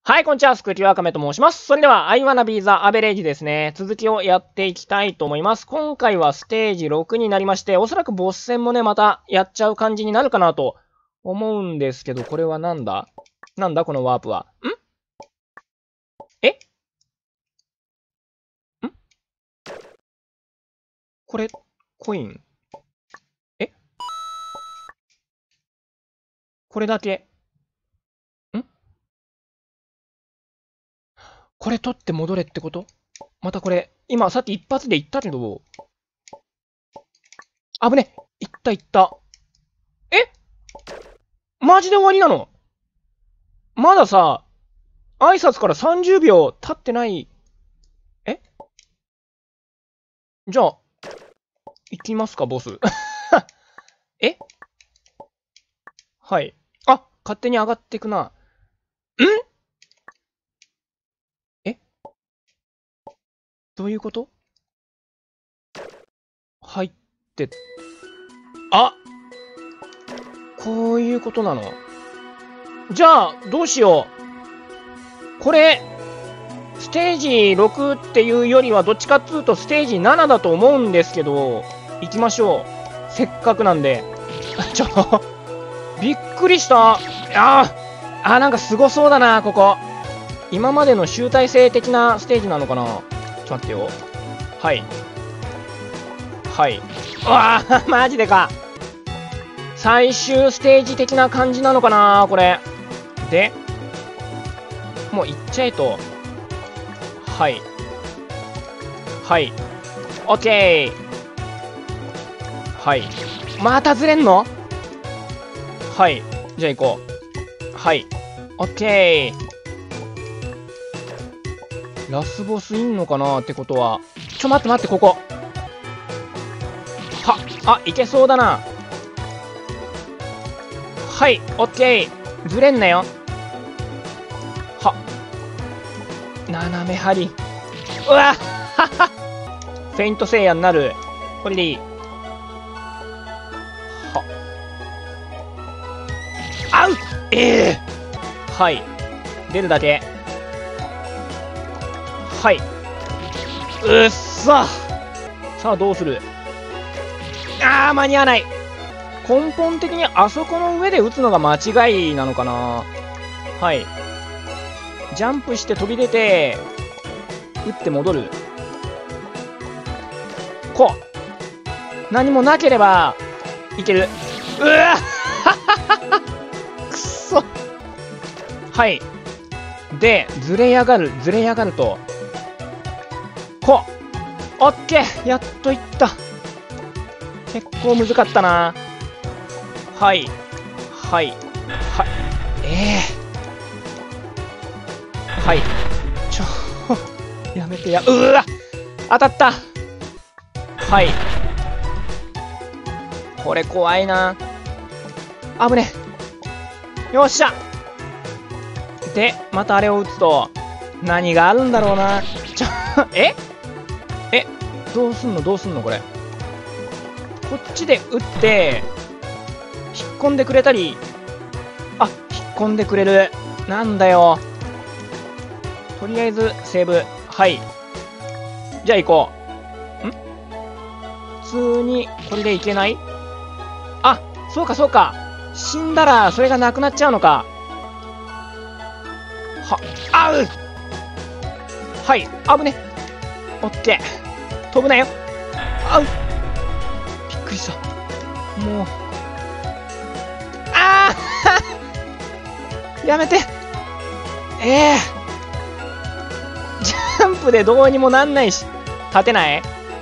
はい、こんにちは。スクーティワカメと申します。それでは、I wanna be the average ですね。続きをやっていきたいと思います。今回はステージ6になりまして、おそらくボス戦もね、またやっちゃう感じになるかなと思うんですけど、これはなんだこのワープは。えこれ、コインこれだけこれ取って戻れってこと？またこれ、今さっき一発で言ったけど、危ね！いった。マジで終わりなの？まださ、挨拶から30秒経ってない。じゃあ、行きますか、ボス。はい。あ、勝手に上がってくな。どういうこと？入って、こういうことなの？じゃあ、どうしよう。これ、ステージ6っていうよりは、どっちかっつうとステージ7だと思うんですけど、行きましょう。せっかくなんで。びっくりした。なんかすごそうだな、ここ。今までの集大成的なステージなのかな？ちょっと待ってよ。はい。マジでか。最終ステージ的な感じなのかな、これ。で、もう行っちゃえと。はい。オッケー。はい。またずれんの？はい。じゃあ行こう。はい。オッケー。ラスボスいんのかなってことは。待って、ここ。いけそうだな。はい、オッケー。ずれんなよ。斜め張り。うわフェイントセイヤになる。これでいい。はい。出るだけ。はい。さあ、どうする？間に合わない。根本的にあそこの上で打つのが間違いなのかな。はい。ジャンプして飛び出て、打って戻る。何もなければ、いける。くそ。はい。で、ずれやがると。オッケー！やっといった。結構むずかったな。はい。やめてや。当たった。はい。これ怖いな。危ね。よっしゃ。で、またあれを打つと、何があるんだろうな。どうすんのこれ。こっちで打って、引っ込んでくれたり。引っ込んでくれる。なんだよ。とりあえず、セーブ。はい。じゃあ行こう。普通に、これでいけない？そうか。死んだら、それがなくなっちゃうのか。はい。危ね。オッケー。飛ぶなよ。びっくりした。もう。やめて。ジャンプでどうにもなんないし、立てない？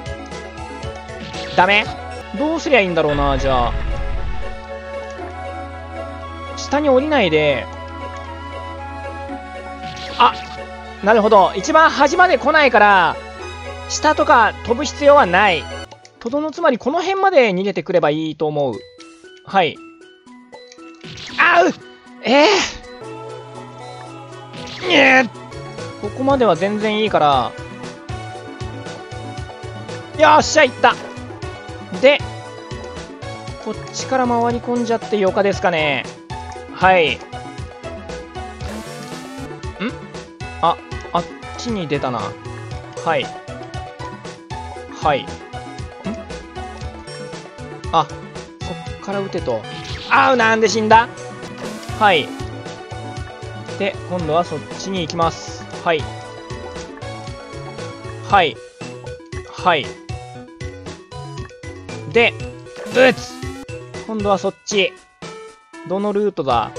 ダメ？どうすりゃいいんだろうな、じゃあ。下に降りないで。なるほど。一番端まで来ないから、下とか飛ぶ必要はない。つまりこの辺まで逃げてくればいいと思う。はい。ここまでは全然いいから。よっしゃ、いった。で、こっちから回り込んじゃってよかですかね。はい。 あっちに出たな。はい。はい。あ、そっから撃てと。なんで死んだ。はい。で、今度はそっちに行きます。はい。はい。はい。で、撃つ。今度はそっち。どのルートだ。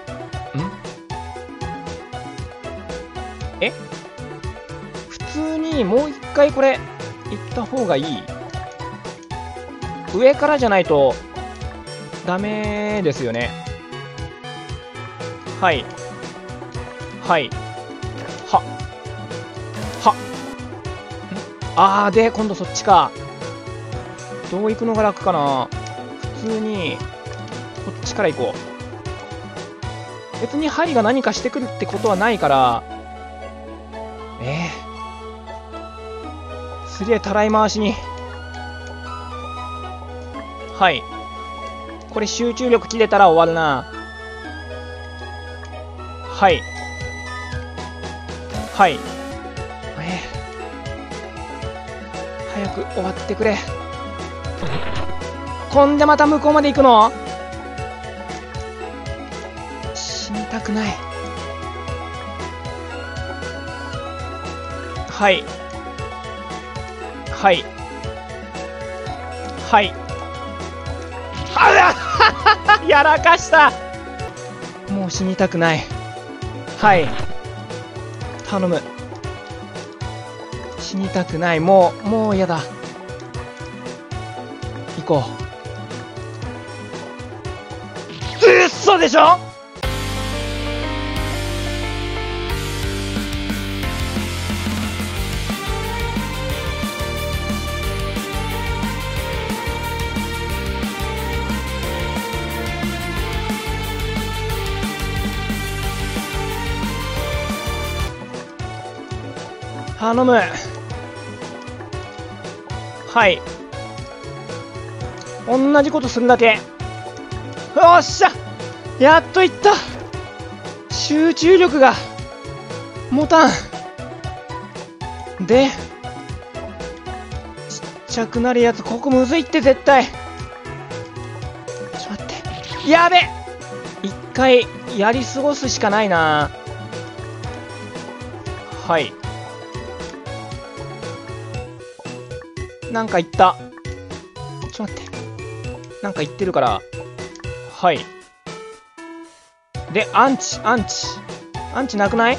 普通にもう一回これ、行った方がいい。上からじゃないと、ダメですよね。はい。はい。で、今度そっちか。どう行くのが楽かな。普通に、こっちから行こう。別に針が何かしてくるってことはないから、すげえたらい回しに。はい。これ集中力切れたら終わるな。はい。はい。早く終わってくれ。こんでまた向こうまで行くの？死にたくない。はい。はい。はい。やらかした。もう死にたくない。はい。頼む。死にたくない。もう嫌だ。行こう。嘘でしょ。頼む。はい。同じことするだけ。よっしゃ、やっといった。集中力が持たんで、ちっちゃくなるやつ、ここむずいって絶対。ちょっと待って、やべ、一回やり過ごすしかないな。はい。なんか言った。ちょっと待って。なんか言ってるから。はい。で、アンチなくない？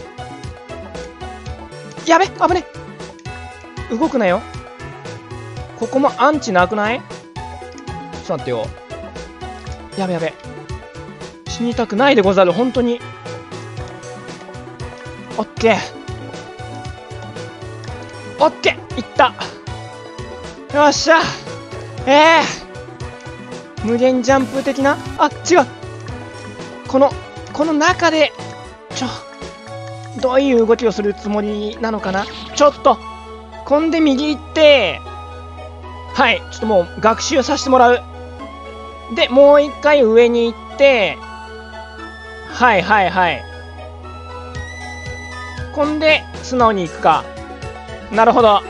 やべ、危ね。動くなよ。ここもアンチなくない？ちょっと待ってよ。やべ。死にたくないでござる、本当に。オッケー。いった。よっしゃ。無限ジャンプ的な。違う。この中でどういう動きをするつもりなのかな。ちょっとこんで右行って、はい、ちょっともう学習させてもらう。でもう一回上に行って、はいこんで素直に行くか。なるほど。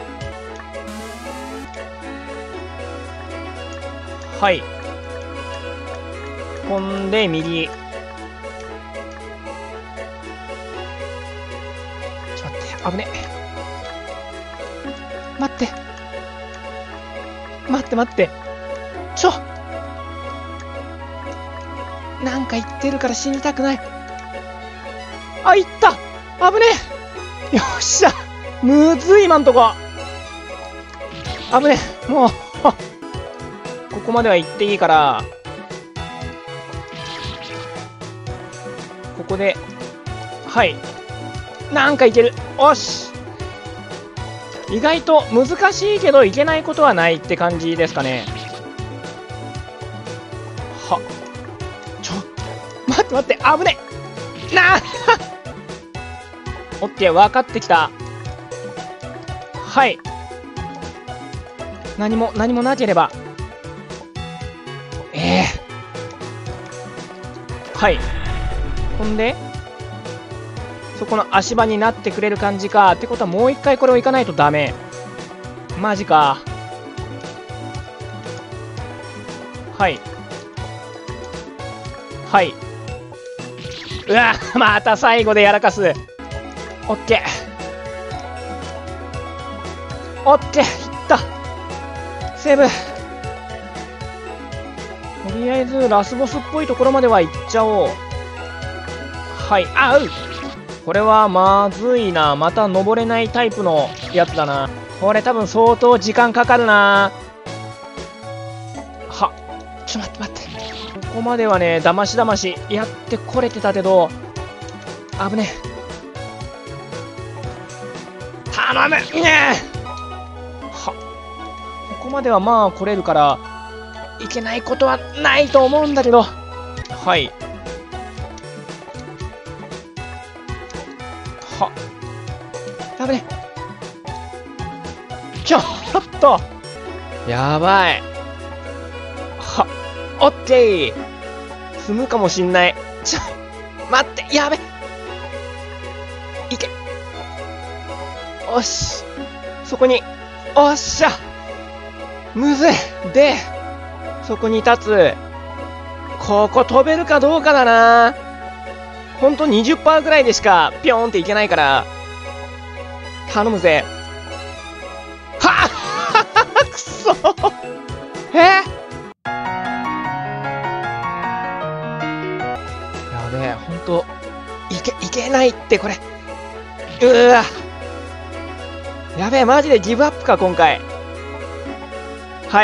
はい。こんで右。ちょっと待って、危ね。待って。なんか言ってるから死にたくない。いった。危ねえ。よっしゃ。むずい、今んとこ。危ねえ。もうここまでは行っていいから、ここで、はい。なんかいける。おし。意外と難しいけどいけないことはないって感じですかね。待って、危ねえなあオッケー、分かってきた。はい。何もなければ。はい。ほんで、 そこの足場になってくれる感じか。ってことはもう一回これを行かないとダメ。マジか。はい。はい。うわ、また最後でやらかす。オッケー。オッケー、いった。セーブ。とりあえずラスボスっぽいところまでは行っちゃおう。はい。あう、これはまずいな。また登れないタイプのやつだな。これ多分相当時間かかるな。は、ちょっと待って。ここまではね、だましだましやってこれてたけど、危ねえ。頼むねえ。は、ここまではまあ来れるから、いけないことはないと思うんだけど。はい。は、ダメね。ちょっとやばい。は、オッケー。積むかもしんない。待って、やべ。いけ。おし。そこに。おっしゃ。むずい。で、そこに立つ。ここ飛べるかどうかだな。ほんと 20% ぐらいでしかピョーンっていけないから。頼むぜ。はっくそやべえ、ほんと、いけないって、これ。うわ。やべえ、マジでギブアップか、今回。はい。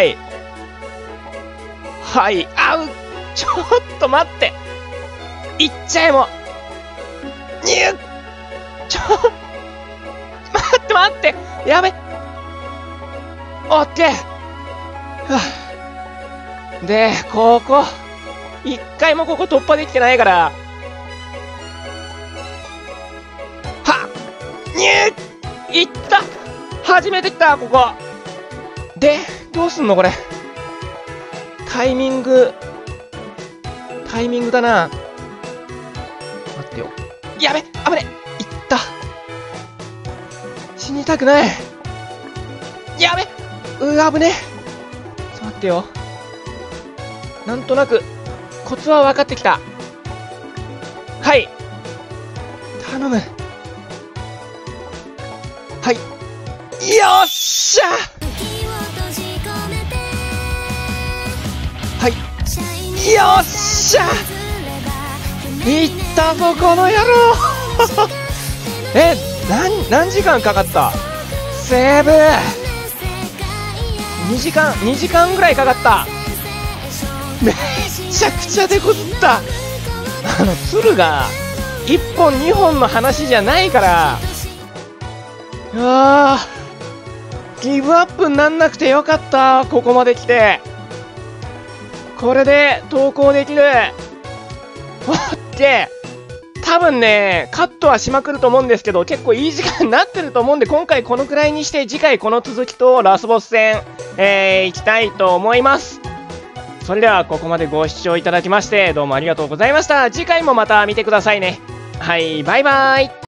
はい。あう。ちょっと待って。いっちゃえも。にゅっ。待って。やべ。オッケー。はあ、で、ここ。一回もここ突破できてないから。はっ。にゅっ。いった。初めて来た、ここ。で、どうすんのこれ。タイミングだな。待ってよ。やべ、危ね。いった。死にたくない。やべ、危ね。ちょっと待ってよ。なんとなくコツは分かってきた。はい。頼む。はい。よっしゃ。はい。よっしゃ。いったぞこの野郎。何時間かかった？セーブ。2時間ぐらいかかった。めっちゃくちゃ手こずった。鶴が1本2本の話じゃないから。うわー、ギブアップになんなくてよかった。ここまで来てこれで投稿できる。オッケー。多分ね、カットはしまくると思うんですけど、結構いい時間になってると思うんで、今回このくらいにして、次回この続きとラスボス戦、行きたいと思います。それではここまでご視聴いただきまして、どうもありがとうございました。次回もまた見てくださいね。はい、バイバーイ。